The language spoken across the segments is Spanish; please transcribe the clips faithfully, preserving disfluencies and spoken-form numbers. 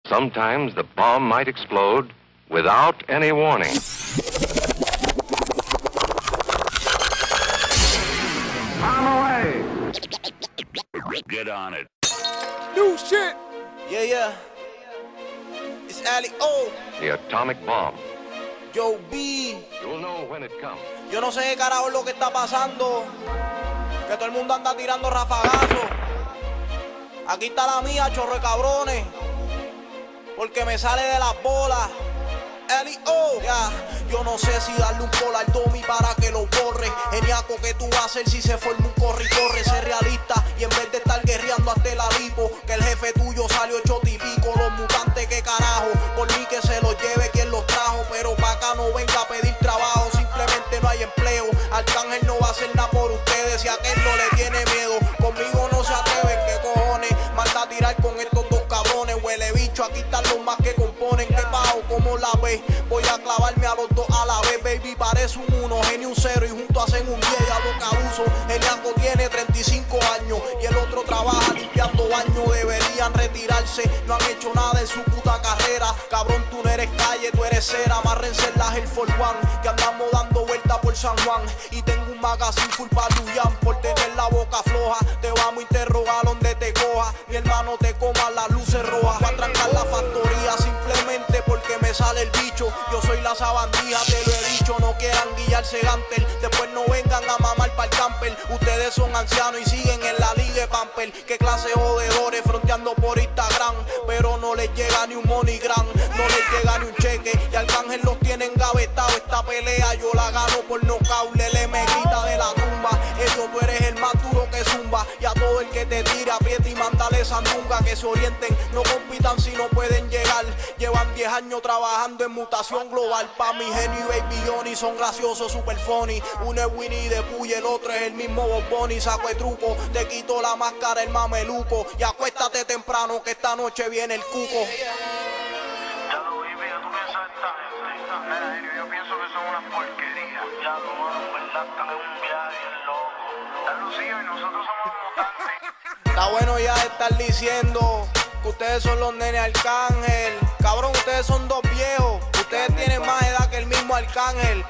Sometimes the bomb might explode without any warning. I'm away! Get on it. New shit! Yeah, yeah. It's Ali O. The atomic bomb. Joe B. You'll know when it comes. Yo no sé qué carajo es lo que está pasando. Que todo el mundo anda tirando rafagazos. Aquí está la mía, chorro de cabrones. Porque me sale de las bolas. L O, yeah. Yo no sé si darle un call al Tommy para que lo borre. Geniaco, que tú vas a hacer si se forma un corre y corre. Ser realista y en vez de estar guerreando hasta la lipo. Que el jefe tuyo salió hecho típico. Los mutantes, que carajo. Por mí que se los lleve quien los trajo. Pero pa' acá no venga a pedir trabajo. Simplemente no hay empleo. Arcángel no va a hacer nada por ustedes. Si aquel no le tiene miedo, conmigo no se atreven. ¿Qué cojones? Manda a tirar con estos dos cabrones. Huele bicho, aquí están los más que componen. ¿Qué bajo? ¿Cómo la ves? Voy a clavarme a los dos a la vez, baby, parece un uno, genio un cero y juntos hacen un diez, ya lo que abuso. Geniaco tiene treinta y cinco años y el otro trabaja limpiando baños. Deberían retirarse, no han hecho nada en su puta carrera. Cabrón, tú no eres calle, tú eres cera. Amárrense en la Air Force One, que andamos dando vueltas por San Juan. Y tengo un magazine full pa' Luyan, por tener la boca floja. Te vamos a interrogar donde te coja. Mi hermano, te coma las luces rojas. Va a trancar la factoría simplemente porque me sale el bicho. Yo soy la sabandija, te lo he dicho. No quieran guiarse gantel, después no vengan a mamar pa'l camper. Ustedes son ancianos y siguen en la liga de pamper. Qué clase de jodedores fronteando por Instagram. Pero no les llega ni un MoneyGram, no les llega ni un cheque. Y Arcángel los tiene engavetados. Esta pelea yo la gano por nocaut. Lele me grita de la tumba. Eso tú eres el más duro que zumba. Y a todo el que te tire aprieta y mándale sandunga. Que se orienten, no compitan si no pueden llegar. Llevan diez años trabajando en mutación global. Pa' mi genio y Baby Johnny son graciosos, super funny. Uno es Winnie the Pooh y el otro es el mismo Bob Bunny. Saco el truco, te quito la máscara, el mameluco. Y acuéstate temprano que esta noche viene el cuco. Ya lo vi, pero tú piensas esta gente. Mira, genio, yo pienso que son una porquería. Ya lo mano, en verdad, están en un viaje bien loco. Están lucidos y nosotros somos mutantes. Está bueno ya estar diciendo que ustedes son los nenes Arcángel. Cabrón, ustedes son dos viejos. Ustedes tienen más edad que el mismo Arcángel.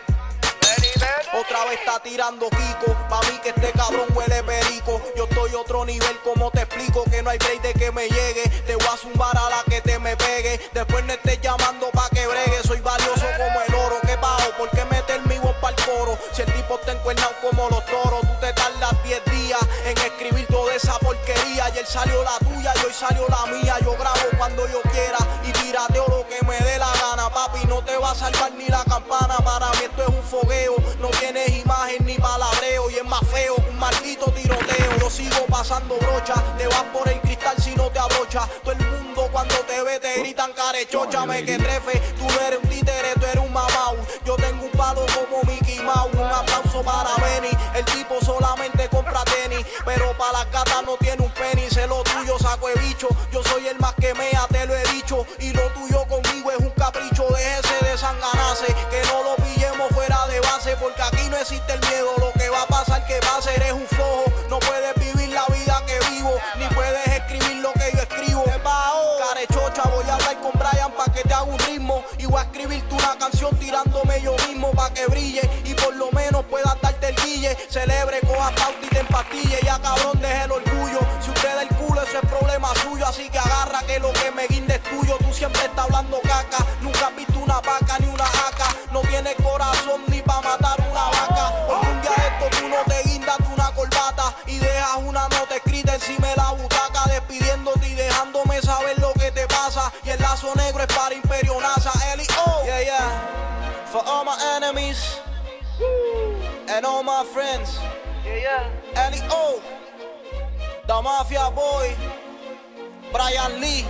Otra vez está tirando Kiko. Pa' mí que este cabrón huele perico. Yo estoy otro nivel, como te explico. Que no hay break de que me llegue. Te voy a zumbar a la que te me pegue. Después no estés llamando pa' que bregue. Soy valioso como el oro. ¿Qué pago? ¿Por qué meter mi voz pa'l coro? Si el tipo está encuernado como los toros. Tú te tardas diez días en escribir toda esa porquería. Ayer salió la tuya y hoy salió la mía. Yo grabo cuando yo quiera y pirateo lo que me dé la gana, papi. No te va a salvar ni la campana. Para mí esto es un fogueo. No tienes imagen ni palabreo. Y es más feo que un maldito tiroteo. Yo sigo pasando brocha. Te vas por el cristal si no te abrocha. Todo el mundo cuando te ve te gritan carechocha. Me que trefe, tú no eres un títere, tú eres un mamau. Yo tengo un palo como Mickey Mouse. Un aplauso para Benny. El tipo solamente compra tenis, pero para las gatas no tiene un penny. Sé lo tuyo, saco de bicho. Yo soy el más que mea, te lo he dicho. Y lo tuyo conmigo es un capricho. Déjese de sanganarse, que no lo pillemos fuera de base. Porque aquí no existe el miedo. Lo que va a pasar que va a ser es un flojo. No puedes vivir la vida que vivo, ni puedes escribir lo que yo escribo. Carechocha, voy a hablar con Brian pa' que te haga un ritmo. Y voy a escribirte una canción tirándome yo mismo pa' que brille. Y por lo menos puedas darte el guille. Celebre, coja pauta y te empastille. Ya cabrón, deje el orgullo. Si usted da el culo, eso es problema suyo. Así que agarra que lo que me guinde es tuyo. Tú siempre estás hablando caca. Nunca has visto una vaca ni una jaca. No tienes corazón ni pa' matar una vaca. Algún día esto tú no te guindas una corbata. Y dejas una nota escrita encima de la butaca. Despidiéndote y dejándome saber lo que te pasa. Y el lazo negro es para Imperio NASA. L O, yeah, yeah. For all my enemies and all my friends, yeah, yeah. L O, The Mafia Boy, Brian Lee,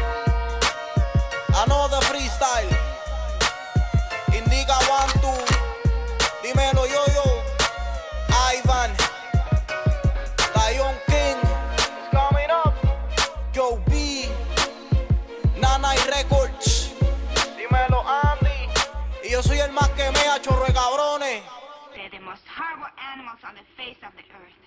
Another Freestyle, Indica One Two, dímelo yo yo, Ivan, Lion King, it's coming up, Joe B, Nanay Records, dímelo Andy, y yo soy el más que mea, chorro de cabrones. They're the most horrible animals on the face of the earth.